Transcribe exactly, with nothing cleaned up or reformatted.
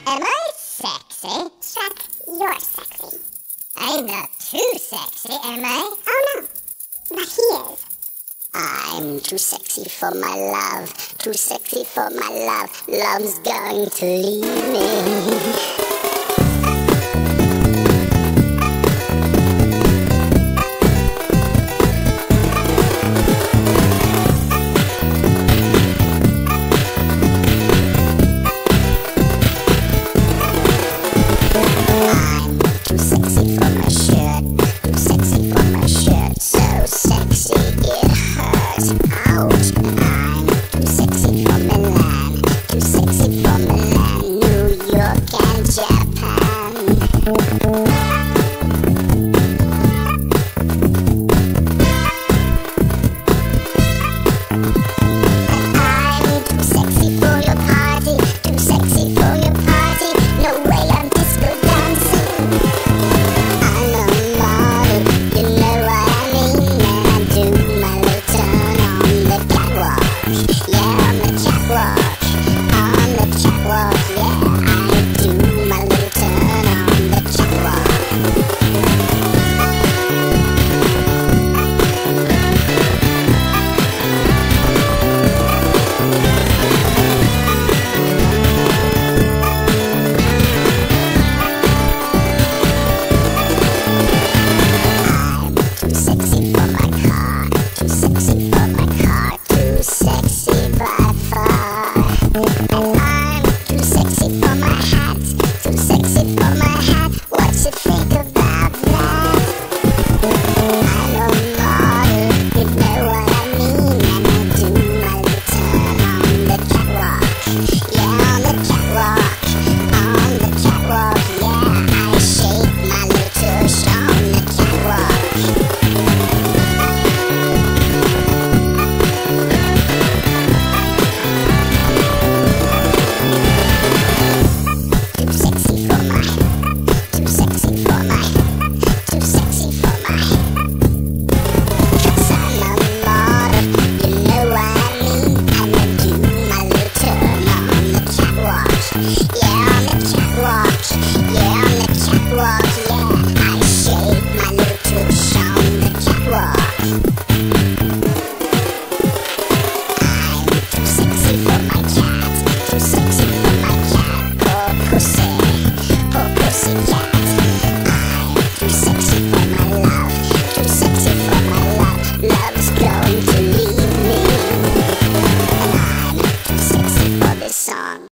Am I sexy? Chuck, you're sexy. I'm not too sexy, am I? Oh no, but he is. I'm too sexy for my love, too sexy for my love. Love's going to leave me. Sexy by far, and I'm too sexy for my